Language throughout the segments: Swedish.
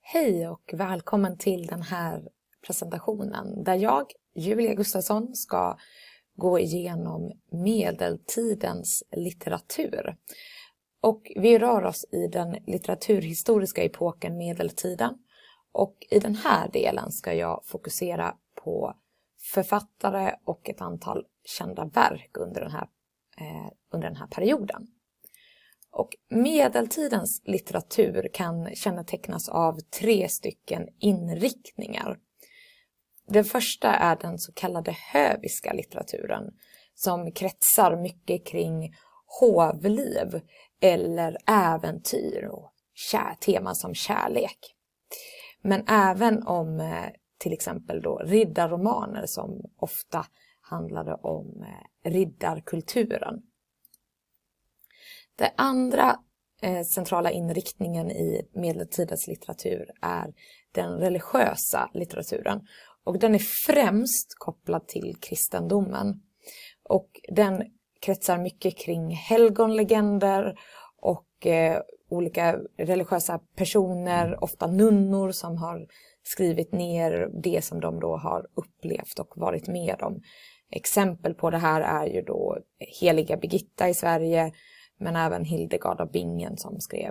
Hej och välkommen till den här presentationen där jag, Julia Gustafsson, ska gå igenom medeltidens litteratur. Och vi rör oss i den litteraturhistoriska epoken medeltiden. Och i den här delen ska jag fokusera på författare och ett antal kända verk under den här perioden. Och medeltidens litteratur kan kännetecknas av 3 stycken inriktningar. Den första är den så kallade höviska litteraturen som kretsar mycket kring hovliv eller äventyr och teman som kärlek. Men även om till exempel då riddarromaner som ofta handlade om riddarkulturen. Den andra centrala inriktningen i medeltidens litteratur är den religiösa litteraturen. Och den är främst kopplad till kristendomen. Och den kretsar mycket kring helgonlegender och olika religiösa personer, ofta nunnor som har skrivit ner det som de då har upplevt och varit med om. Exempel på det här är ju då heliga Birgitta i Sverige, men även Hildegard av Bingen som skrev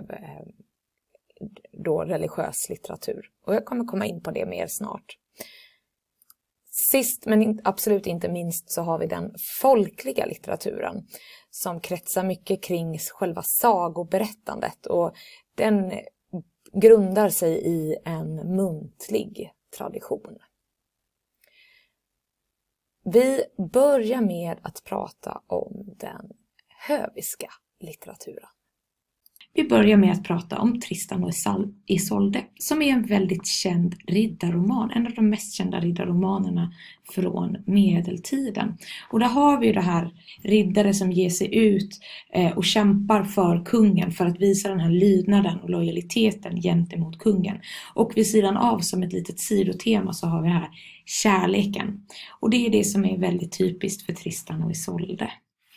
då religiös litteratur. Och jag kommer komma in på det mer snart. Sist men absolut inte minst så har vi den folkliga litteraturen som kretsar mycket kring själva sagoberättandet. Och den grundar sig i en muntlig tradition. Vi börjar med att prata om den höviska litteraturen. Vi börjar med att prata om Tristan och Isolde som är en väldigt känd riddarroman. En av de mest kända riddarromanerna från medeltiden. Och där har vi det här riddare som ger sig ut och kämpar för kungen för att visa den här lydnaden och lojaliteten gentemot kungen. Och vid sidan av som ett litet sidotema så har vi här kärleken. Och det är det som är väldigt typiskt för Tristan och Isolde.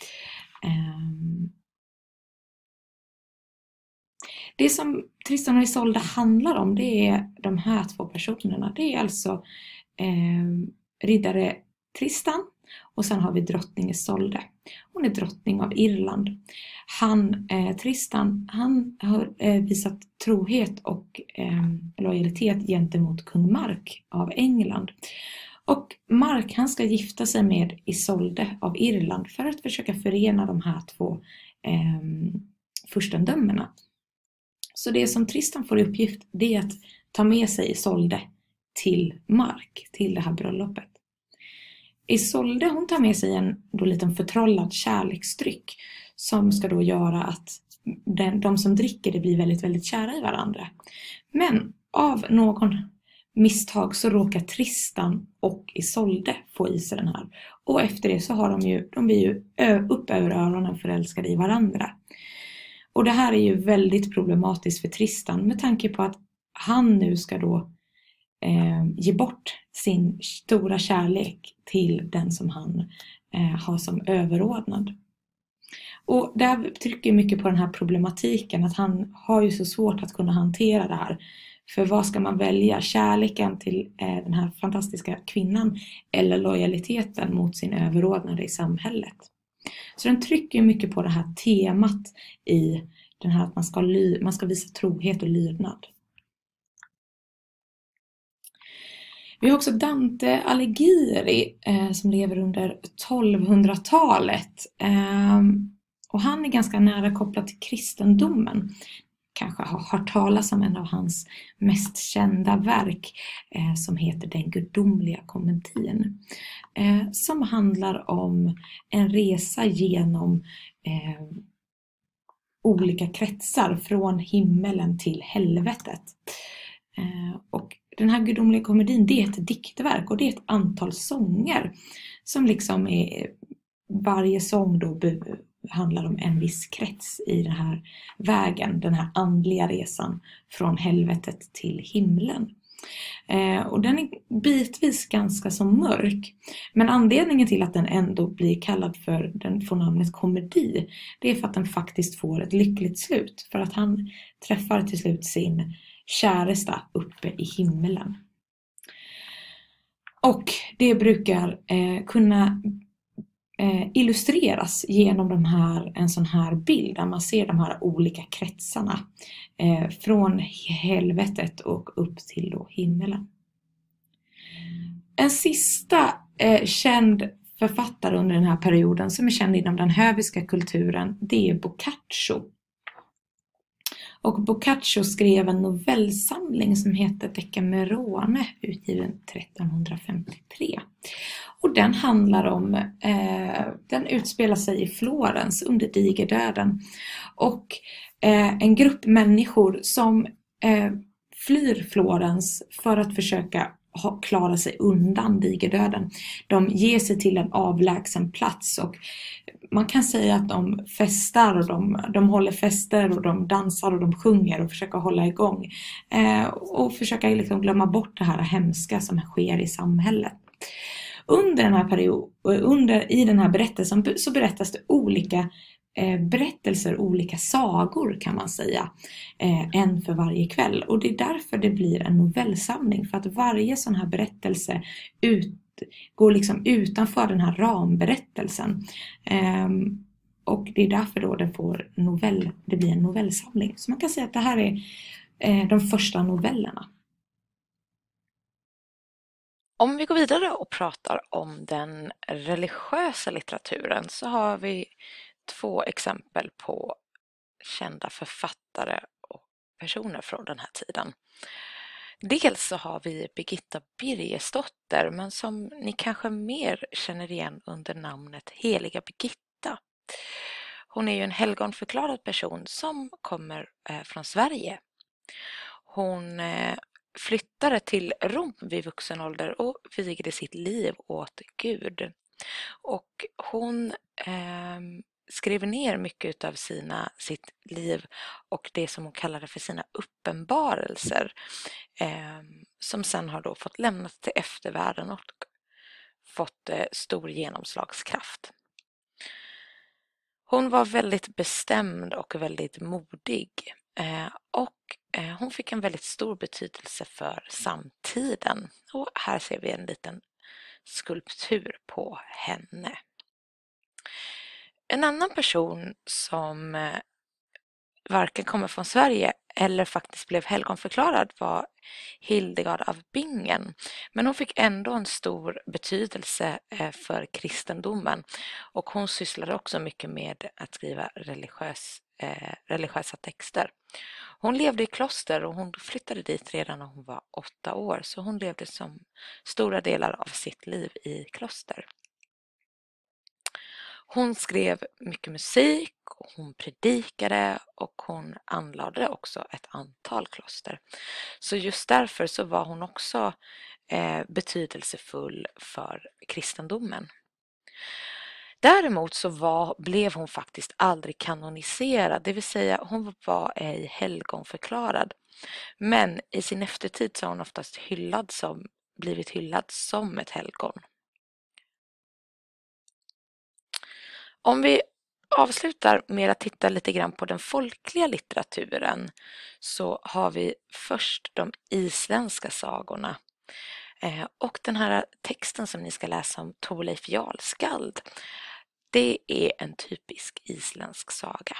Det som Tristan och Isolde handlar om, det är de här 2 personerna. Det är alltså riddare Tristan och sen har vi drottning Isolde. Hon är drottning av Irland. Tristan har visat trohet och lojalitet gentemot kung Mark av England. Och Mark han ska gifta sig med Isolde av Irland för att försöka förena de här 2 furstendömena. Så det som Tristan får i uppgift det är att ta med sig Isolde till Mark, till det här bröllopet. Isolde hon tar med sig en då liten förtrollad kärleksdryck som ska då göra att de som dricker det blir väldigt, väldigt kära i varandra. Men av någon misstag så råkar Tristan och Isolde få i sig den här. Och efter det så har de blir ju upp över öronen förälskade i varandra. Och det här är ju väldigt problematiskt för Tristan med tanke på att han nu ska då ge bort sin stora kärlek till den som han har som överordnad. Och där trycker mycket på den här problematiken att han har ju så svårt att kunna hantera det här. För vad ska man välja? Kärleken till den här fantastiska kvinnan eller lojaliteten mot sin överordnade i samhället? Så den trycker mycket på det här temat i den här att man ska visa trohet och lydnad. Vi har också Dante Alighieri som lever under 1200-talet. Och han är ganska nära kopplad till kristendomen. Kanske har hört talas om en av hans mest kända verk som heter Den gudomliga komedin. Som handlar om en resa genom olika kretsar från himmelen till helvetet. Och den här gudomliga komedin det är ett diktverk och det är ett antal sånger som liksom är varje sång då handlar om en viss krets i den här vägen, den här andliga resan från helvetet till himlen. Och den är bitvis ganska så mörk. Men anledningen till att den ändå blir kallad för den får namnet komedi, det är för att den faktiskt får ett lyckligt slut. För att han träffar till slut sin käresta uppe i himmelen. Och det brukar kunna illustreras genom en sån här bild där man ser de här olika kretsarna från helvetet och upp till då himmelen. En sista känd författare under den här perioden som är känd inom den höviska kulturen, det är Boccaccio. Och Boccaccio skrev en novellsamling som heter Decamerone, utgiven 1353. Och den handlar om, den utspelar sig i Florens under digerdöden. Och en grupp människor som flyr Florens för att försöka klara sig undan digerdöden. De ger sig till en avlägsen plats och man kan säga att de festar och de håller fester och de dansar och de sjunger och försöker hålla igång. Och försöka liksom glömma bort det här hemska som sker i samhället. Under den här perioden, i den här berättelsen så berättas det olika berättelser, olika sagor kan man säga, en för varje kväll. Och det är därför det blir en novellsamling, för att varje sån här berättelse går liksom utanför den här ramberättelsen. Och det är därför då det blir en novellsamling. Så man kan säga att det här är de första novellerna. Om vi går vidare och pratar om den religiösa litteraturen så har vi 2 exempel på kända författare och personer från den här tiden. Dels så har vi Birgitta Birgersdotter, men som ni kanske mer känner igen under namnet Heliga Birgitta. Hon är ju en helgonförklarad person som kommer från Sverige. Hon flyttade till Rom vid vuxen ålder och vigde sitt liv åt Gud. Och hon skrev ner mycket av sitt liv och det som hon kallade för sina uppenbarelser, som sen har då fått lämnas till eftervärlden och fått stor genomslagskraft. Hon var väldigt bestämd och väldigt modig, och hon fick en väldigt stor betydelse för samtiden. Och här ser vi en liten skulptur på henne. En annan person som varken kommer från Sverige eller faktiskt blev helgonförklarad var Hildegard av Bingen. Men hon fick ändå en stor betydelse för kristendomen, och hon sysslade också mycket med att skriva religiösa texter. Hon levde i kloster och hon flyttade dit redan när hon var 8 år, så hon levde som stora delar av sitt liv i kloster. Hon skrev mycket musik, och hon predikade och hon anlade också ett antal kloster. Så just därför så var hon också betydelsefull för kristendomen. Däremot så blev hon faktiskt aldrig kanoniserad, det vill säga hon var ej helgonförklarad. Men i sin eftertid så har hon oftast blivit hyllad som ett helgon. Om vi avslutar med att titta lite grann på den folkliga litteraturen så har vi först de isländska sagorna. Och den här texten som ni ska läsa om Thorleif Jarlskald, det är en typisk isländsk saga.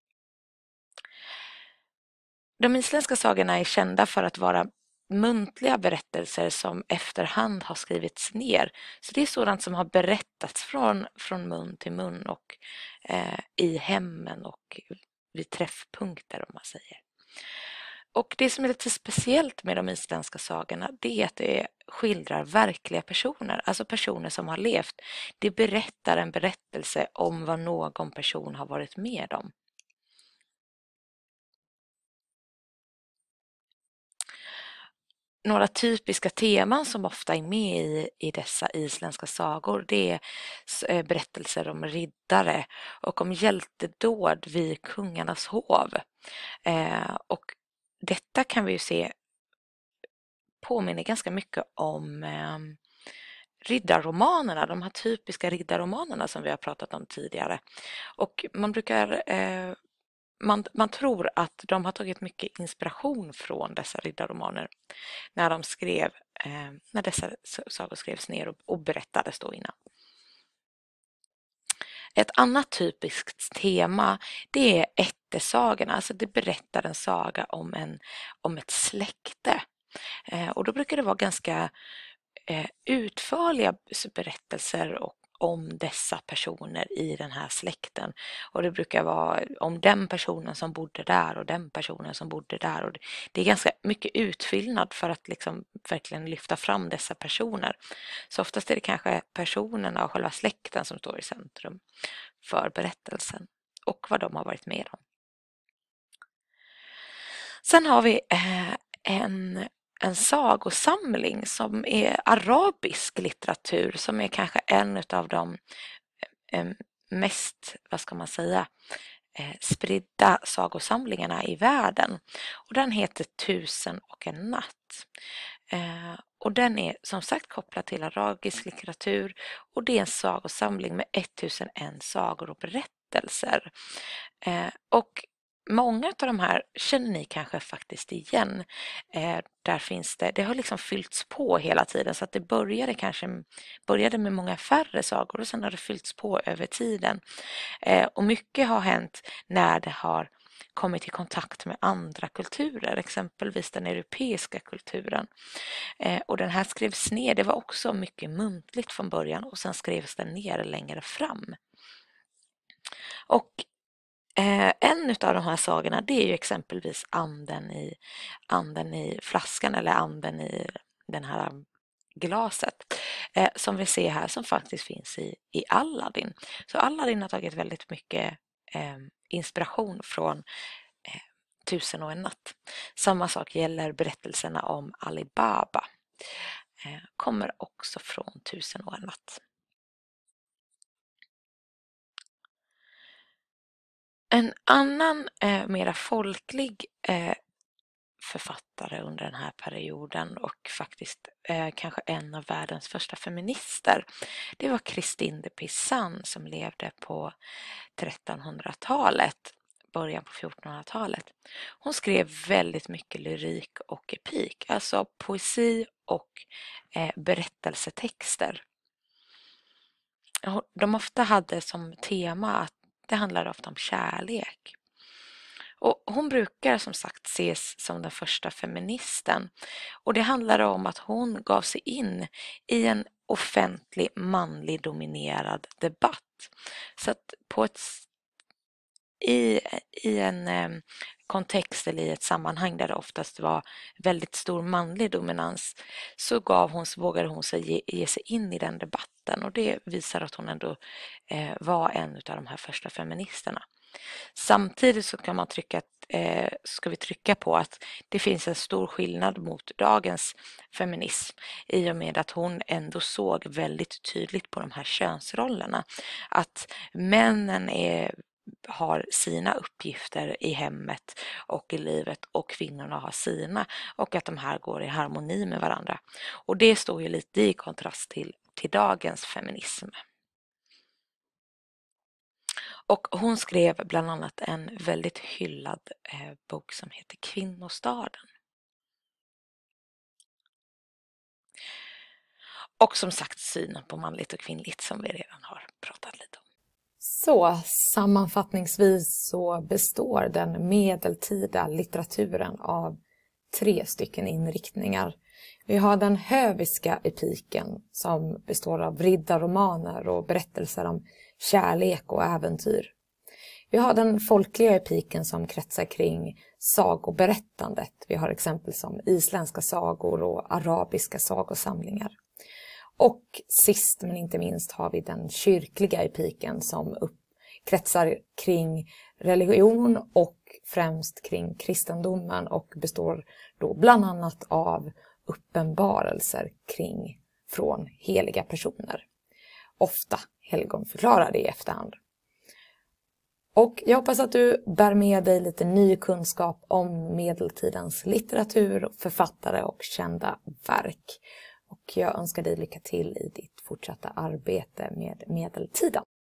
De isländska sagorna är kända för att vara muntliga berättelser som efterhand har skrivits ner. Så det är sådant som har berättats från mun till mun och i hemmen och vid träffpunkter, om man säger. Och det som är lite speciellt med de isländska sagorna, det är att det skildrar verkliga personer, alltså personer som har levt. Det berättar en berättelse om vad någon person har varit med om. Några typiska teman som ofta är med i dessa isländska sagor, det är berättelser om riddare och om hjältedåd vid kungarnas hov. Och detta kan vi ju se påminner ganska mycket om riddarromanerna, de här typiska riddarromanerna som vi har pratat om tidigare. Och man brukar man tror att de har tagit mycket inspiration från dessa riddarromaner när dessa sagor skrevs ner och berättades då innan. Ett annat typiskt tema, det är ättesagorna, alltså det berättar en saga om ett släkte. Och då brukar det vara ganska utförliga berättelser om dessa personer i den här släkten. Och det brukar vara om den personen som bodde där och den personen som bodde där. Och det är ganska mycket utfyllnad för att liksom verkligen lyfta fram dessa personer. Så oftast är det kanske personerna och själva släkten som står i centrum för berättelsen och vad de har varit med om. Sen har vi en sagosamling som är arabisk litteratur, som är kanske en av de mest, spridda sagosamlingarna i världen. Och den heter 1000 och en natt. Och den är som sagt kopplad till arabisk litteratur, och det är en sagosamling med 1001 sagor och berättelser. Och många av de här känner ni kanske faktiskt igen. Där finns det har liksom fyllts på hela tiden, så att det började med många färre sagor och sen har det fyllts på över tiden. Och mycket har hänt när det har kommit i kontakt med andra kulturer, exempelvis den europeiska kulturen. Och den här skrevs ner, det var också mycket muntligt från början och sen skrevs den ner längre fram. Och en av de här sagorna, det är ju exempelvis anden i flaskan eller anden i den här glaset som vi ser här, som faktiskt finns i Aladdin. Så Aladdin har tagit väldigt mycket inspiration från 1000 och en natt. Samma sak gäller berättelserna om Ali Baba. Kommer också från 1000 och en natt. En annan mera folklig författare under den här perioden och faktiskt kanske en av världens första feminister, det var Christine de Pizan som levde på 1300-talet, början på 1400-talet. Hon skrev väldigt mycket lyrik och epik, alltså poesi och berättelsetexter. De ofta hade som tema att det handlar ofta om kärlek. Och hon brukar som sagt ses som den första feministen. Och det handlar om att hon gav sig in i en offentlig manlig dominerad debatt. Så att i en kontext eller i ett sammanhang där det oftast var väldigt stor manlig dominans, så vågade hon sig ge sig in i den debatten, och det visar att hon ändå var en av de här första feministerna. Samtidigt så kan man ska vi trycka på att det finns en stor skillnad mot dagens feminism, i och med att hon ändå såg väldigt tydligt på de här könsrollerna, att männen har sina uppgifter i hemmet och i livet och kvinnorna har sina, och att de här går i harmoni med varandra. Och det står ju lite i kontrast till dagens feminism. Och hon skrev bland annat en väldigt hyllad bok som heter Kvinnostaden. Och som sagt synen på manligt och kvinnligt som vi redan har pratat lite om. Så sammanfattningsvis så består den medeltida litteraturen av 3 stycken inriktningar. Vi har den höviska epiken som består av riddarromaner och berättelser om kärlek och äventyr. Vi har den folkliga epiken som kretsar kring sagoberättandet. Vi har exempel som isländska sagor och arabiska sagosamlingar. Och sist men inte minst har vi den kyrkliga epiken som kretsar kring religion och främst kring kristendomen och består då bland annat av uppenbarelser från heliga personer. Ofta helgonförklarade i efterhand. Och jag hoppas att du bär med dig lite ny kunskap om medeltidens litteratur, författare och kända verk. Och jag önskar dig lycka till i ditt fortsatta arbete med medeltiden.